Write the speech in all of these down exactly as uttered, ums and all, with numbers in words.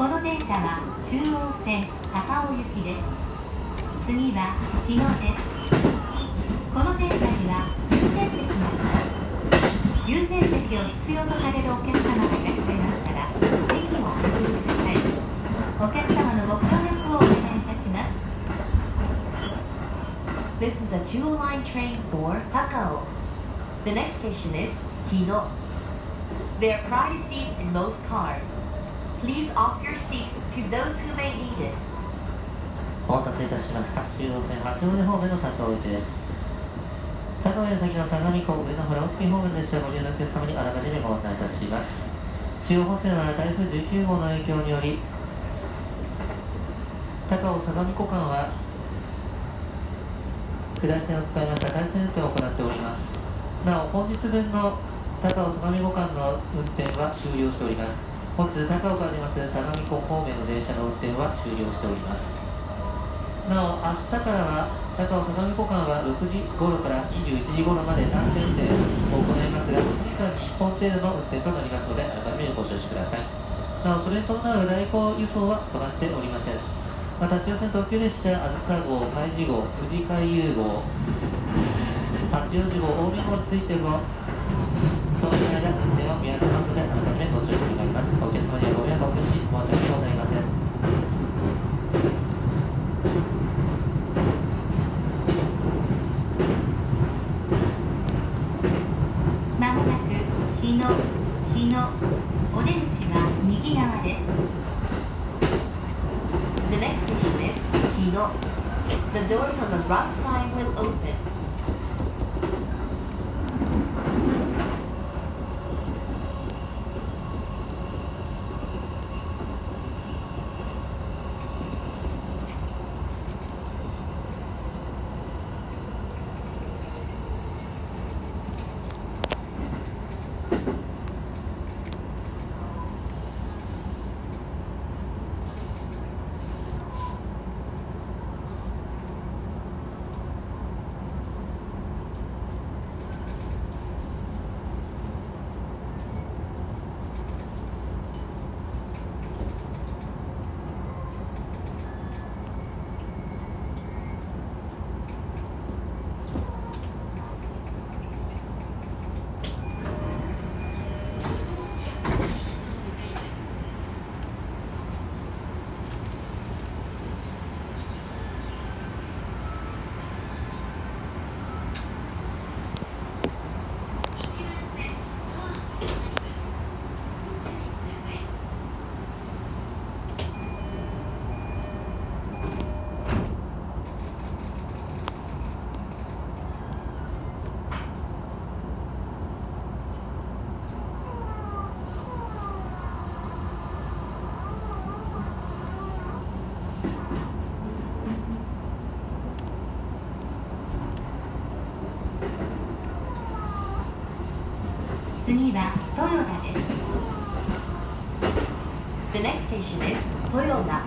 この電車は中央線高尾行きです。次は日野です。この電車には優先席があります。優先席を必要とされるお客様がいらっしゃいましたら席をお譲りください。お客様のご協力をお願いいたします。 This is a Jewel Line train for Takao. The next station is Hino. There are priority seats in most cars. Please offer your seat to those who may need it. お待たせいたしました。中央線八王子方面の高尾行きです。高尾より先の相模湖上野原大月方面の列車をご利用のお客様にあらかじめご案内いたします。中央本線は台風じゅうきゅう号の影響により、高尾相模湖間は下り線を使いました回線運転を行っております。なお、本日分の高尾相模湖間の運転は終了しております。本日高尾から出ます相模湖方面の電車の運転は終了しております。なお、明日からは高尾相模湖間はろくじ頃からにじゅういちじ頃まで単線運転を行いますが、いちじかんにいっぽん程度の運転となりますので、改めてご承知ください。なお、それに伴う代行輸送は行っておりません。また、中央線特急列車あずさ号、海事号、富士海遊号、八王子号、近江号についてもその間運転を見合わせますので、改めてご注意願います。お客様にはご迷惑をおかけし申し訳ございません。 まもなく日野、日野、お出口は右側です。The next station is Hino. The doors on the right side will open. 次は豊田です。The next station is Toyoda.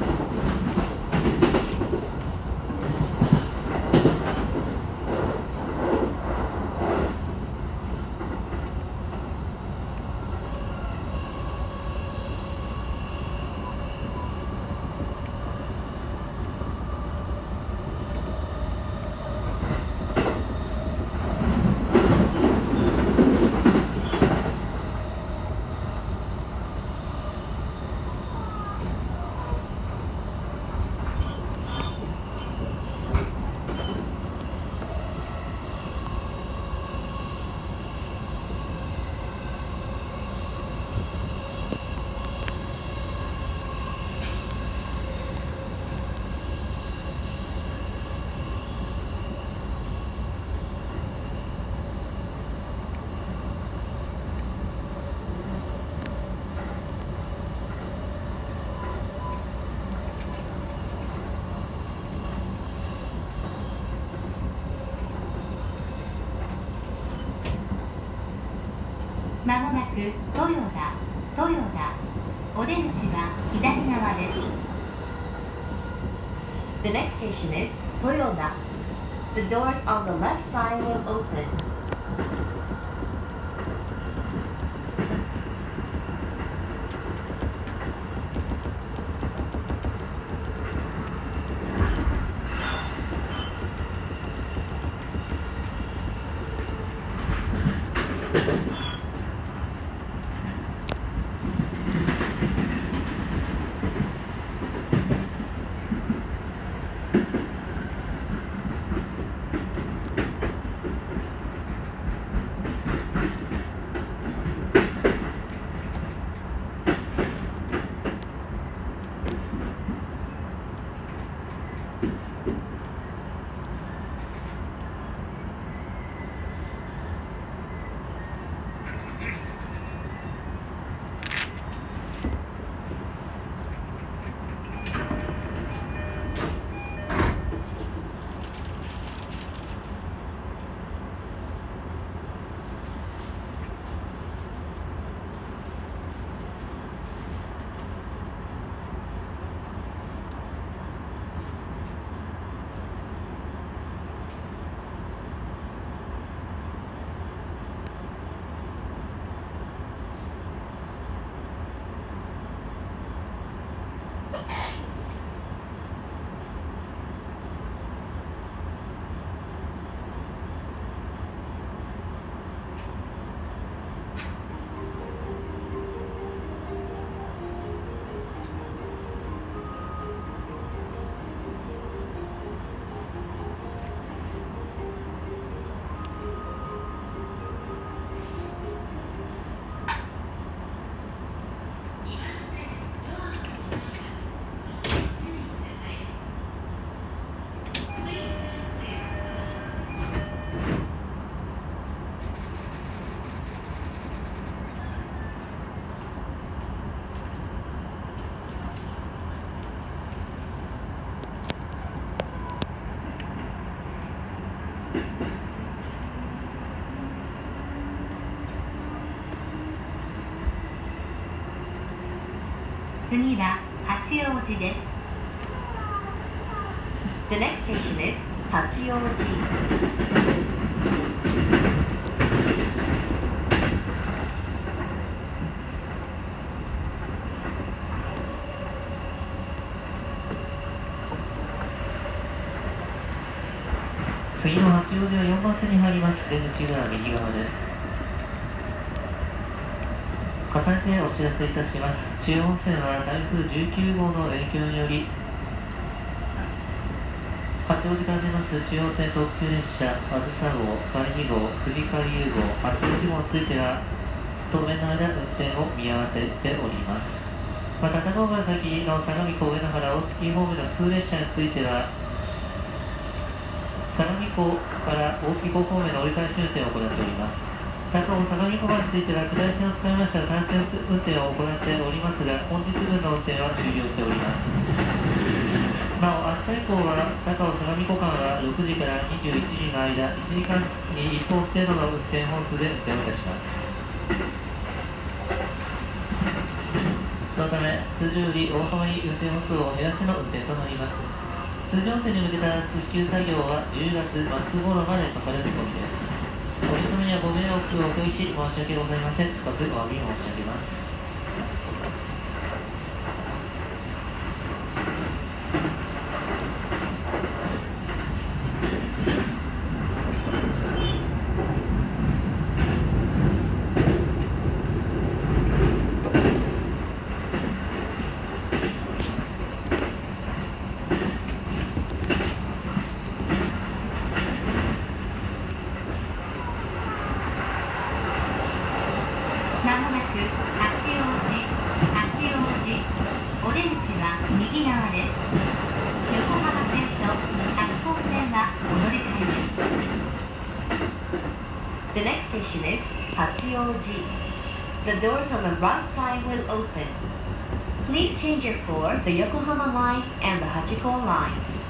まもなく豊田、豊田、お出口は左側です。The next station is Toyoda. The doors on the left side will open. お次は八王子です。The next station is 八王子。 次の八王子はよんばん線に入ります。出口は右側です。重ねてお知らせいたします。中央線は台風じゅうきゅう号の影響により、八王子から出ます中央線特急列車、あずさ号、海事号、富士海遊号、八王子号については、当面の間運転を見合わせております。また、高尾から先の相模湖、上野原、大月方面の普通列車については、相模湖から大月湖方面の折り返し運転を行っております。高尾相模湖間については、下り線を使いました単線運転を行っておりますが、本日分の運転は終了しております。なお、明日以降は、高尾相模湖間はろくじからにじゅういちじの間、いちじかんにいっぽん程度の運転本数で運転をいたします。そのため、通常より大幅に運転本数を減らしての運転となります。通常運転に向けた復旧作業はじゅうがつ末頃までかかる見込みです。お急ぎにはご迷惑をおかけし申し訳ございません。深くお詫び申し上げます。 まもなく八王子、八王子、お出口は右側です。横浜線と八高線はお乗り換えです。The next station is 八王子。The doors on the right side will open. Please change your for the Yokohama line and the Hachiko line.